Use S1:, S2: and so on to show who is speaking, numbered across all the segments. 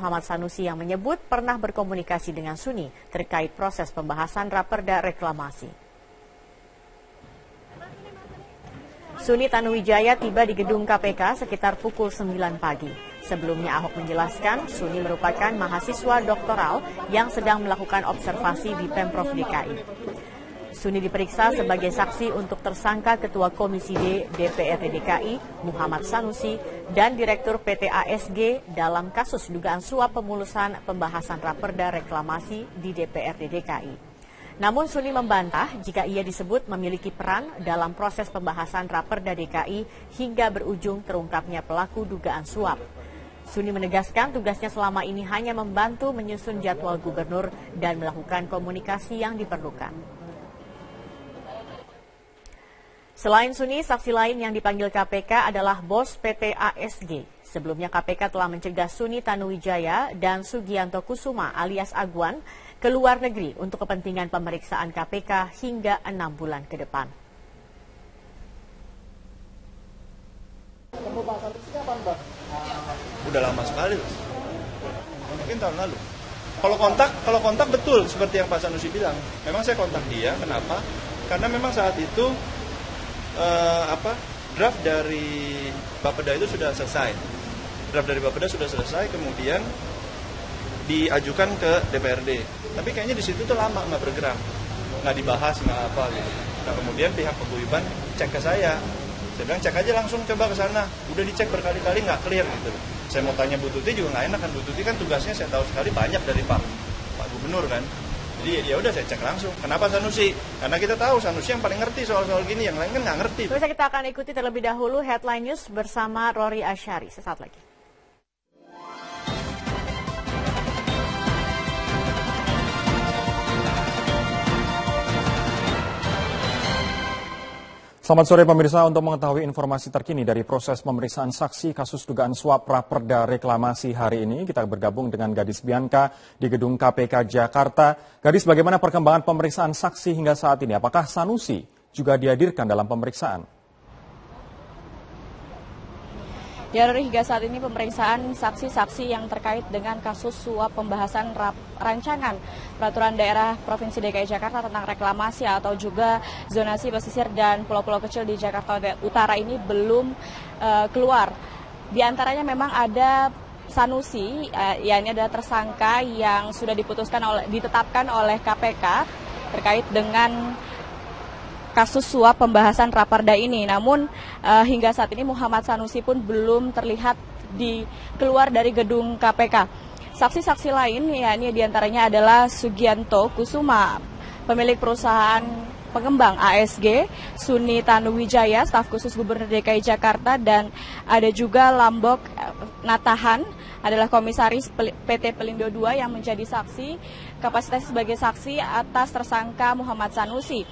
S1: Muhammad Sanusi yang menyebut pernah berkomunikasi dengan Suni terkait proses pembahasan Raperda reklamasi. Suni Tanuwijaya tiba di gedung KPK sekitar pukul 9 pagi. Sebelumnya Ahok menjelaskan Suni merupakan mahasiswa doktoral yang sedang melakukan observasi di Pemprov DKI. Suni diperiksa sebagai saksi untuk tersangka Ketua Komisi D DPRD DKI Muhammad Sanusi dan Direktur PT ASG dalam kasus dugaan suap pemulusan pembahasan Raperda reklamasi di DPRD DKI. Namun Suni membantah jika ia disebut memiliki peran dalam proses pembahasan Raperda DKI hingga berujung terungkapnya pelaku dugaan suap. Suni menegaskan tugasnya selama ini hanya membantu menyusun jadwal gubernur dan melakukan komunikasi yang diperlukan. Selain Suni, saksi lain yang dipanggil KPK adalah bos PT ASG. Sebelumnya KPK telah mencegah Suni Tanuwijaya dan Sugianto Kusuma alias Agwan ke luar negeri untuk kepentingan pemeriksaan KPK hingga 6 bulan ke depan.
S2: Pembahasan itu kapan, Bang?
S3: Udah lama sekali, mungkin tahun lalu. Kalau kontak betul seperti yang Pak Sanusi bilang. Memang saya kontak dia, kenapa? Karena memang saat itu draft dari Bapeda itu sudah selesai. Draft dari Bapeda sudah selesai, kemudian diajukan ke DPRD. Tapi kayaknya di situ tuh lama nggak bergerak, nggak dibahas, nggak apa gitu. Nah kemudian pihak paguyuban cek ke saya bilang cek aja langsung coba ke sana. Udah dicek berkali-kali nggak clear gitu. Saya mau tanya Bu Tuti juga nggak enak kan, Bu Tuti kan tugasnya saya tahu sekali banyak dari Pak Gubernur kan. Jadi ya udah saya cek langsung. Kenapa Sanusi? Karena kita tahu Sanusi yang paling ngerti soal-soal gini, yang lain kan nggak ngerti.
S1: Terus kita akan ikuti terlebih dahulu Headline News bersama Rory Asyari sesaat lagi.
S4: Selamat sore pemirsa, untuk mengetahui informasi terkini dari proses pemeriksaan saksi kasus dugaan suap Raperda reklamasi hari ini, kita bergabung dengan Gadis Bianca di gedung KPK Jakarta. Gadis, bagaimana perkembangan pemeriksaan saksi hingga saat ini? Apakah Sanusi juga dihadirkan dalam pemeriksaan?
S5: Ya, hingga saat ini pemeriksaan saksi-saksi yang terkait dengan kasus suap pembahasan rancangan peraturan daerah Provinsi DKI Jakarta tentang reklamasi atau juga zonasi pesisir dan pulau-pulau kecil di Jakarta Utara ini belum keluar. Di antaranya memang ada Sanusi, ya ini adalah tersangka yang sudah ditetapkan oleh KPK terkait dengan kasus suap pembahasan Raperda ini. Namun hingga saat ini Muhammad Sanusi pun belum terlihat keluar dari gedung KPK. Saksi-saksi lain ya ini diantaranya adalah Sugianto Kusuma, pemilik perusahaan pengembang ASG, Suni Tanuwijaya, staf khusus Gubernur DKI Jakarta, dan ada juga Lambok Natahan, adalah komisaris PT Pelindo II yang menjadi saksi, kapasitas sebagai saksi atas tersangka Muhammad Sanusi.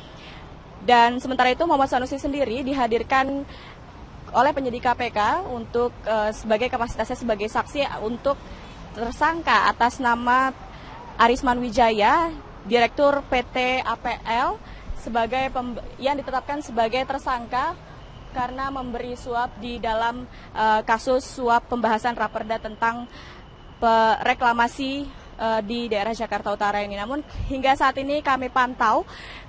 S5: Dan sementara itu Muhammad Sanusi sendiri dihadirkan oleh penyidik KPK untuk sebagai kapasitasnya sebagai saksi untuk tersangka atas nama Arisman Wijaya, Direktur PT APL, yang ditetapkan sebagai tersangka karena memberi suap di dalam kasus suap pembahasan Raperda tentang reklamasi di daerah Jakarta Utara ini. Namun hingga saat ini kami pantau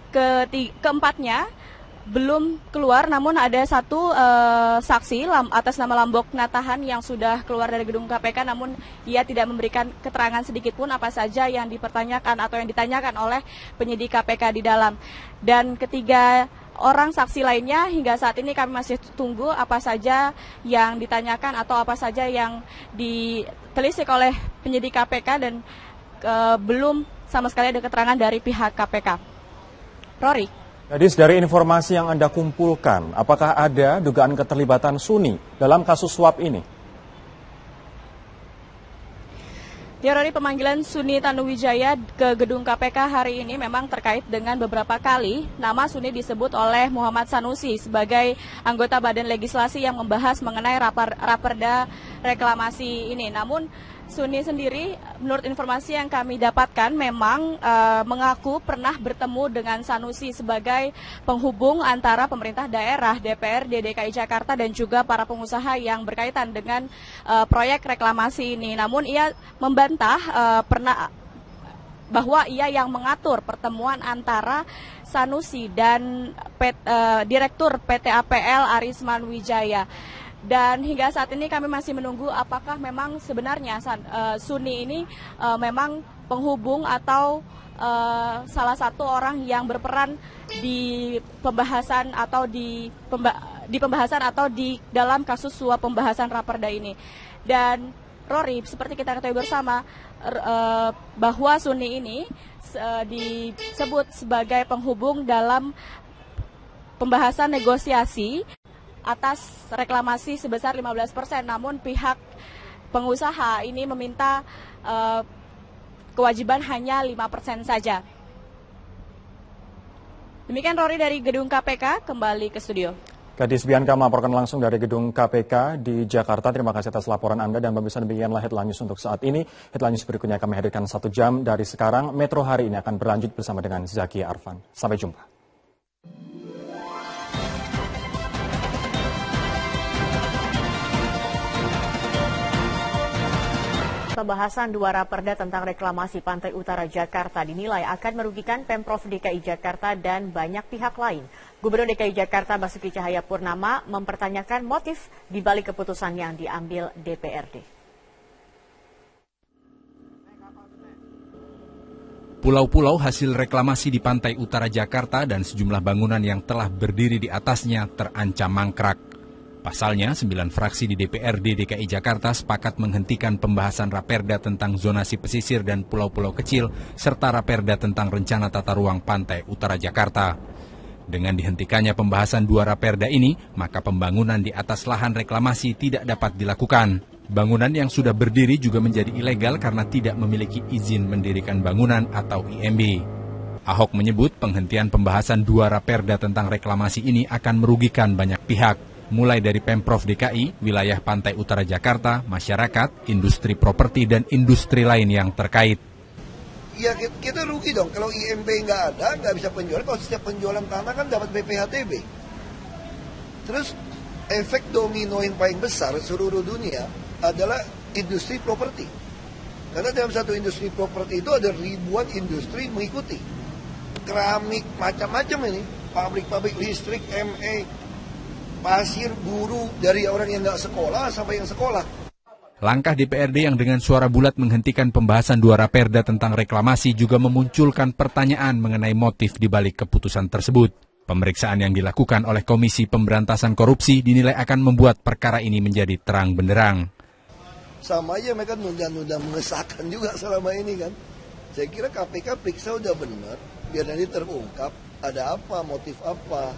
S5: keempatnya belum keluar, namun ada satu saksi atas nama Lambok Natahan yang sudah keluar dari gedung KPK, namun ia tidak memberikan keterangan sedikit pun apa saja yang dipertanyakan atau yang ditanyakan oleh penyidik KPK di dalam. Dan ketiga orang saksi lainnya hingga saat ini kami masih tunggu apa saja yang ditanyakan atau apa saja yang ditelisik oleh penyidik KPK, dan belum sama sekali ada keterangan dari pihak KPK. Rory.
S4: Gadis, dari informasi yang Anda kumpulkan, apakah ada dugaan keterlibatan Suni dalam kasus suap ini?
S5: Ya, Rory, pemanggilan Suni Tanuwijaya ke gedung KPK hari ini memang terkait dengan beberapa kali nama Suni disebut oleh Muhammad Sanusi sebagai anggota Badan Legislasi yang membahas mengenai Raperda reklamasi ini. Namun Suni sendiri, menurut informasi yang kami dapatkan, memang mengaku pernah bertemu dengan Sanusi sebagai penghubung antara pemerintah daerah, DPRD DKI Jakarta, dan juga para pengusaha yang berkaitan dengan proyek reklamasi ini. Namun ia membantah bahwa ia yang mengatur pertemuan antara Sanusi dan Direktur PT APL Arisman Wijaya. Dan hingga saat ini kami masih menunggu apakah memang sebenarnya Suni ini memang penghubung atau salah satu orang yang berperan di pembahasan atau di pembahasan atau di dalam kasus suap pembahasan Raperda ini. Dan Rory, seperti kita ketahui bersama bahwa Suni ini disebut sebagai penghubung dalam pembahasan negosiasi atas reklamasi sebesar 15%, namun pihak pengusaha ini meminta kewajiban hanya 5% saja. Demikian Rory dari Gedung KPK, kembali ke studio.
S4: Gadis Bianca melaporkan langsung dari Gedung KPK di Jakarta. Terima kasih atas laporan Anda dan pemirsa, demikianlah Headline News untuk saat ini. Headline News berikutnya kami hadirkan 1 jam dari sekarang. Metro hari ini akan berlanjut bersama dengan Zaki Arfan. Sampai jumpa.
S1: Pembahasan 2 Raperda tentang reklamasi Pantai Utara Jakarta dinilai akan merugikan Pemprov DKI Jakarta dan banyak pihak lain. Gubernur DKI Jakarta Basuki Cahayapurnama mempertanyakan motif di balik keputusan yang diambil DPRD.
S2: Pulau-pulau hasil reklamasi di Pantai Utara Jakarta dan sejumlah bangunan yang telah berdiri di atasnya terancam mangkrak. Pasalnya, 9 fraksi di DPRD DKI Jakarta sepakat menghentikan pembahasan Raperda tentang zonasi pesisir dan pulau-pulau kecil, serta Raperda tentang rencana tata ruang Pantai Utara Jakarta. Dengan dihentikannya pembahasan 2 Raperda ini, maka pembangunan di atas lahan reklamasi tidak dapat dilakukan. Bangunan yang sudah berdiri juga menjadi ilegal karena tidak memiliki izin mendirikan bangunan atau IMB. Ahok menyebut penghentian pembahasan 2 Raperda tentang reklamasi ini akan merugikan banyak pihak, mulai dari Pemprov DKI, wilayah Pantai Utara Jakarta, masyarakat, industri properti, dan industri lain yang terkait.
S6: Ya kita rugi dong, kalau IMB nggak ada, nggak bisa penjualan. Kalau setiap penjualan tanah kan dapat BPHTB. Terus efek domino yang paling besar seluruh dunia adalah industri properti. Karena dalam satu industri properti itu ada ribuan industri mengikuti. Keramik, macam-macam ini, pabrik-pabrik listrik, MA, pasir, buruh, dari orang yang nggak sekolah sampai yang sekolah.
S2: Langkah DPRD yang dengan suara bulat menghentikan pembahasan 2 Raperda tentang reklamasi juga memunculkan pertanyaan mengenai motif di balik keputusan tersebut. Pemeriksaan yang dilakukan oleh Komisi Pemberantasan Korupsi dinilai akan membuat perkara ini menjadi terang benderang.
S6: Sama aja mereka nunda-nunda mengesahkan juga selama ini kan. Saya kira KPK periksa udah benar, biar nanti terungkap ada apa, motif apa.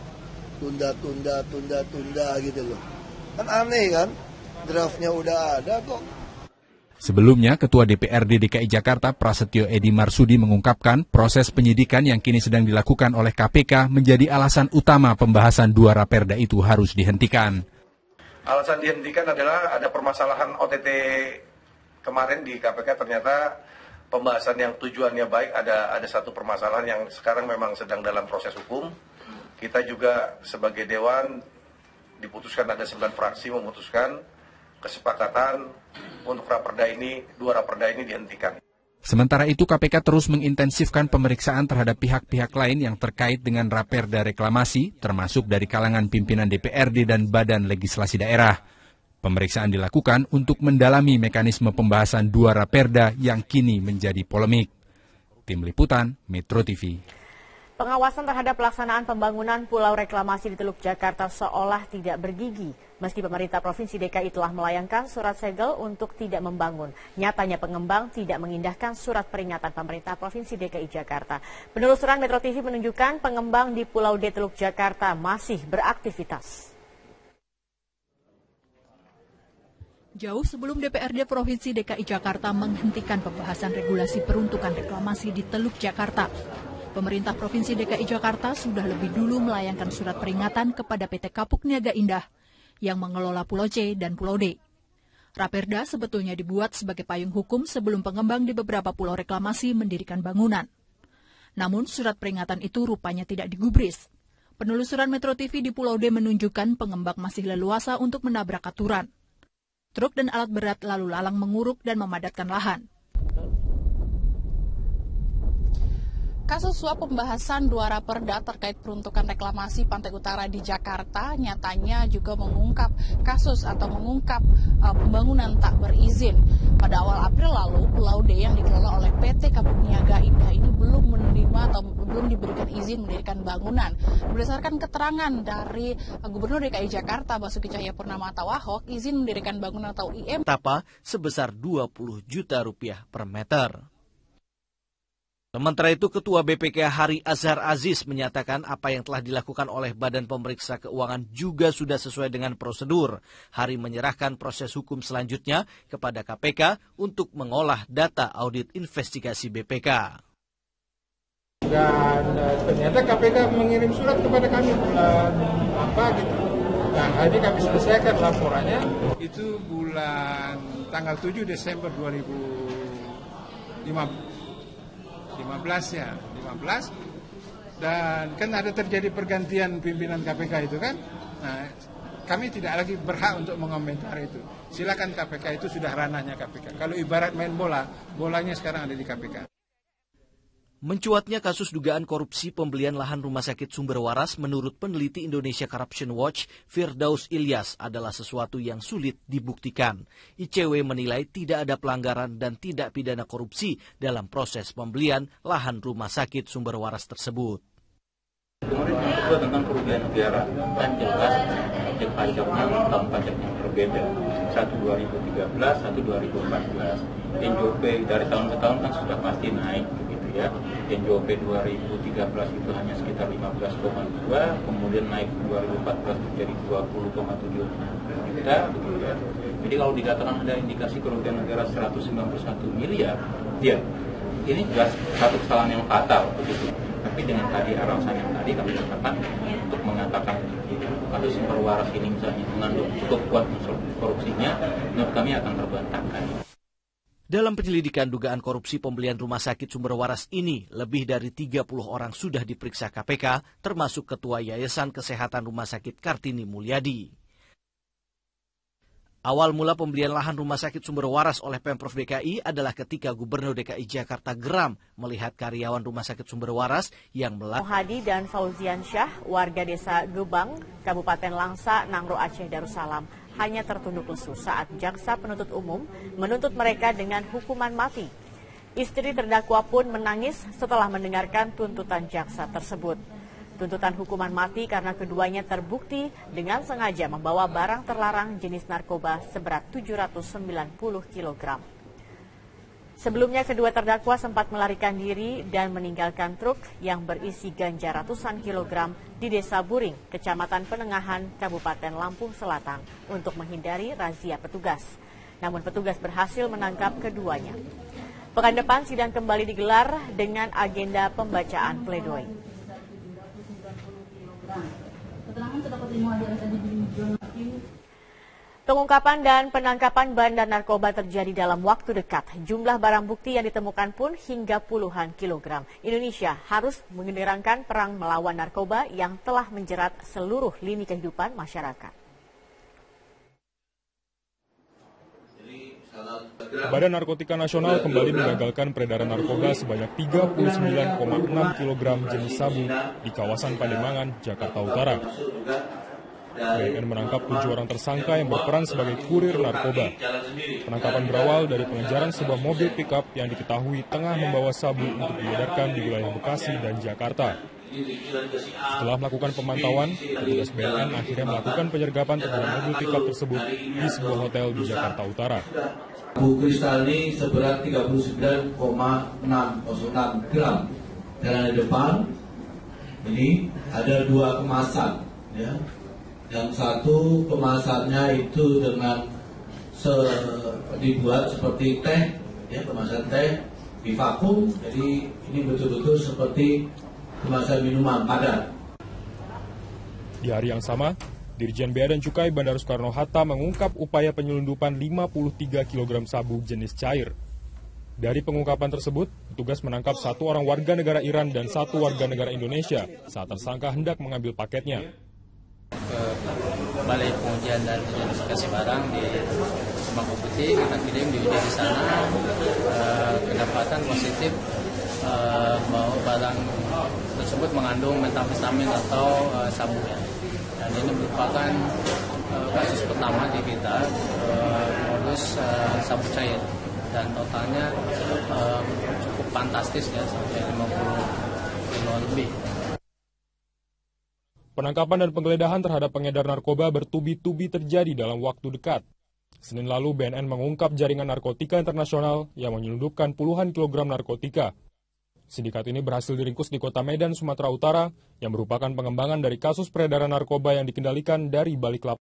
S6: Tunda gitu loh. Kan aneh kan? Draftnya udah ada kok.
S2: Sebelumnya, Ketua DPRD DKI Jakarta Prasetyo Edi Marsudi mengungkapkan proses penyidikan yang kini sedang dilakukan oleh KPK menjadi alasan utama pembahasan 2 Raperda itu harus dihentikan.
S7: Alasan dihentikan adalah ada permasalahan OTT kemarin di KPK, ternyata pembahasan yang tujuannya baik, ada satu permasalahan yang sekarang memang sedang dalam proses hukum. Kita juga sebagai Dewan diputuskan, ada 9 fraksi memutuskan kesepakatan untuk 2 Raperda ini dihentikan.
S2: Sementara itu KPK terus mengintensifkan pemeriksaan terhadap pihak-pihak lain yang terkait dengan Raperda reklamasi, termasuk dari kalangan pimpinan DPRD dan Badan Legislasi Daerah. Pemeriksaan dilakukan untuk mendalami mekanisme pembahasan 2 Raperda yang kini menjadi polemik. Tim Liputan, Metro TV.
S1: Pengawasan terhadap pelaksanaan pembangunan pulau reklamasi di Teluk Jakarta seolah tidak bergigi. Meski pemerintah Provinsi DKI telah melayangkan surat segel untuk tidak membangun. Nyatanya pengembang tidak mengindahkan surat peringatan pemerintah Provinsi DKI Jakarta. Penelusuran Metro TV menunjukkan pengembang di Pulau D Teluk Jakarta masih beraktivitas.
S8: Jauh sebelum DPRD Provinsi DKI Jakarta menghentikan pembahasan regulasi peruntukan reklamasi di Teluk Jakarta, pemerintah Provinsi DKI Jakarta sudah lebih dulu melayangkan surat peringatan kepada PT Kapuk Niaga Indah yang mengelola Pulau C dan Pulau D. Raperda sebetulnya dibuat sebagai payung hukum sebelum pengembang di beberapa pulau reklamasi mendirikan bangunan. Namun surat peringatan itu rupanya tidak digubris. Penelusuran Metro TV di Pulau D menunjukkan pengembang masih leluasa untuk menabrak aturan. Truk dan alat berat lalu lalang menguruk dan memadatkan lahan.
S9: Kasus suap pembahasan 2 raperda terkait peruntukan reklamasi Pantai Utara di Jakarta nyatanya juga mengungkap pembangunan tak berizin. Pada awal April lalu, Pulau D yang dikelola oleh PT Kapuk Niaga Indah ini belum menerima atau belum diberikan izin mendirikan bangunan. Berdasarkan keterangan dari Gubernur DKI Jakarta Basuki Cahayapurnama atau Ahok, izin mendirikan bangunan atau IM
S10: sebesar 20 juta rupiah per meter. Sementara itu, Ketua BPK Hari Azhar Aziz menyatakan apa yang telah dilakukan oleh Badan Pemeriksa Keuangan juga sudah sesuai dengan prosedur. Hari menyerahkan proses hukum selanjutnya kepada KPK untuk mengolah data audit investigasi BPK.
S11: Dan ternyata KPK mengirim surat kepada kami bulan Nah, hari ini kami selesaikan laporannya. Itu bulan tanggal 7 Desember 2015 dan kan ada terjadi pergantian pimpinan KPK itu kan. Nah, kami tidak lagi berhak untuk mengomentari itu. Silakan KPK, itu sudah ranahnya KPK. Kalau ibarat main bola, bolanya sekarang ada di KPK.
S10: Mencuatnya kasus dugaan korupsi pembelian lahan rumah sakit Sumber Waras menurut peneliti Indonesia Corruption Watch, Firdaus Ilyas, adalah sesuatu yang sulit dibuktikan. ICW menilai tidak ada pelanggaran dan tidak pidana korupsi dalam proses pembelian lahan rumah sakit Sumber Waras tersebut.
S12: Kemarin yang kedua tentang kerugian negara, kan jelas objek pajaknya tahun pajak yang berbeda, satu 2013, satu 2014. NJOP dari tahun ke tahun kan sudah pasti naik. Ya, NJOP 2013 itu hanya sekitar 15,2, kemudian naik 2014 menjadi 20,7 juta, begitu ya. Jadi kalau dikatakan ada indikasi kerugian negara 191 miliar, ya ini jelas satu kesalahan yang fatal, begitu. Tapi dengan tadi alasan yang tadi kami katakan untuk mengatakan kasus Sumber Waras ini misalnya mengandung cukup kuat unsur korupsinya, menurut kami akan terbantahkan.
S10: Dalam penyelidikan dugaan korupsi pembelian rumah sakit Sumber Waras ini, lebih dari 30 orang sudah diperiksa KPK, termasuk Ketua Yayasan Kesehatan Rumah Sakit Kartini Mulyadi. Awal mula pembelian lahan rumah sakit Sumber Waras oleh Pemprov DKI adalah ketika Gubernur DKI Jakarta geram melihat karyawan rumah sakit Sumber Waras yang
S1: Hadi dan Fauzian Syah, warga desa Gebang, Kabupaten Langsa, Nangro Aceh Darussalam, hanya tertunduk lesu saat jaksa penuntut umum menuntut mereka dengan hukuman mati. Istri terdakwa pun menangis setelah mendengarkan tuntutan jaksa tersebut. Tuntutan hukuman mati karena keduanya terbukti dengan sengaja membawa barang terlarang jenis narkoba seberat 790 kg. Sebelumnya kedua terdakwa sempat melarikan diri dan meninggalkan truk yang berisi ganja ratusan kilogram di Desa Buring, Kecamatan Penengahan, Kabupaten Lampung Selatan untuk menghindari razia petugas. Namun petugas berhasil menangkap keduanya. Pekan depan sidang kembali digelar dengan agenda pembacaan pledoi. Pengungkapan dan penangkapan bandar narkoba terjadi dalam waktu dekat. Jumlah barang bukti yang ditemukan pun hingga puluhan kilogram. Indonesia harus mengedepankan perang melawan narkoba yang telah menjerat seluruh lini kehidupan masyarakat.
S13: Badan Narkotika Nasional kembali menggagalkan peredaran narkoba sebanyak 39,6 kg jenis sabu di kawasan Pademangan, Jakarta Utara. BNN menangkap 7 orang tersangka yang berperan sebagai kurir narkoba. Penangkapan berawal dari pengejaran sebuah mobil pickup yang diketahui tengah membawa sabu untuk diedarkan di wilayah Bekasi dan Jakarta. Setelah melakukan pemantauan, petugas BNN akhirnya melakukan penyergapan terhadap mobil pickup tersebut di sebuah hotel di Jakarta Utara.
S14: Sabu kristal ini seberat 39,606 gram. Dan di depan ini ada 2 kemasan, ya. Yang satu kemasannya itu dengan dibuat seperti teh, ya, kemasan teh di vakum. Jadi ini betul-betul seperti kemasan minuman padat.
S13: Di hari yang sama, Dirjen Bea dan Cukai Bandara Soekarno-Hatta mengungkap upaya penyelundupan 53 kg sabu jenis cair. Dari pengungkapan tersebut, petugas menangkap 1 orang warga negara Iran dan 1 warga negara Indonesia saat tersangka hendak mengambil paketnya.
S15: Ke Balai Pengujian dan Identifikasi Barang di Mangkubuti, kita kirim di uji di sana, kedapatan positif bahwa barang tersebut mengandung metamfetamin atau sabu ya. Dan ini merupakan kasus pertama di kita, modus sabu cair, dan totalnya cukup fantastis ya, sampai 50 kilo lebih.
S13: Penangkapan dan penggeledahan terhadap pengedar narkoba bertubi-tubi terjadi dalam waktu dekat. Senin lalu BNN mengungkap jaringan narkotika internasional yang menyelundupkan puluhan kilogram narkotika. Sindikat ini berhasil diringkus di kota Medan, Sumatera Utara, yang merupakan pengembangan dari kasus peredaran narkoba yang dikendalikan dari Balikpapan.